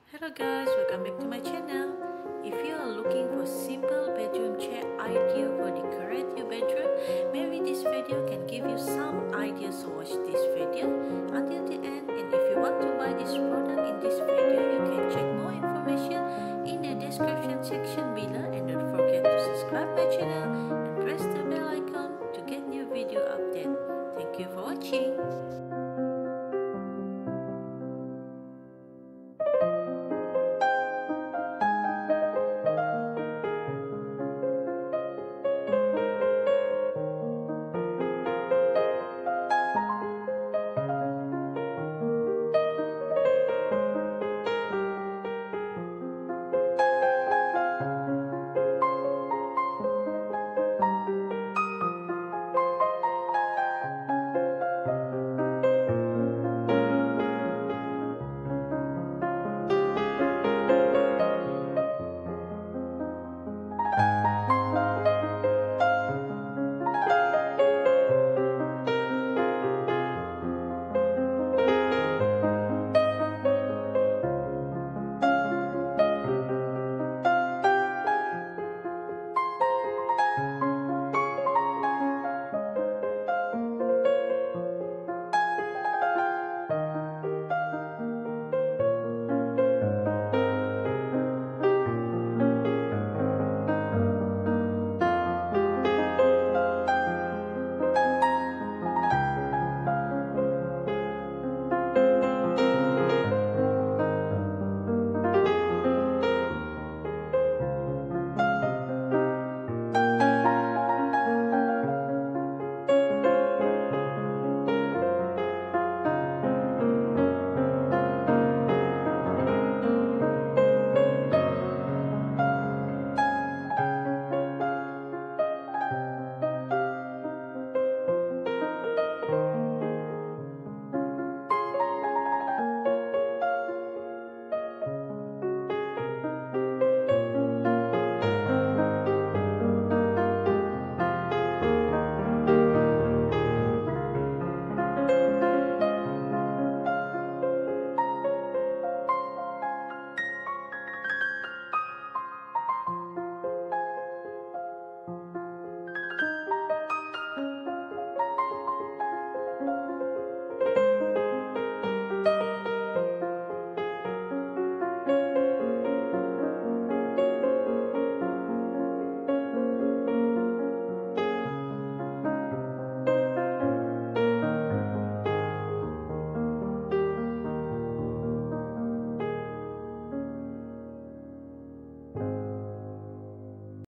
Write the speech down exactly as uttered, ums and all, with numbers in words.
Hello guys, welcome back to my channel. If you are looking for simple bedroom chair idea for decorate your bedroom, maybe this video can give you some ideas, so watch this video until the end. And if you want to buy this product in this video,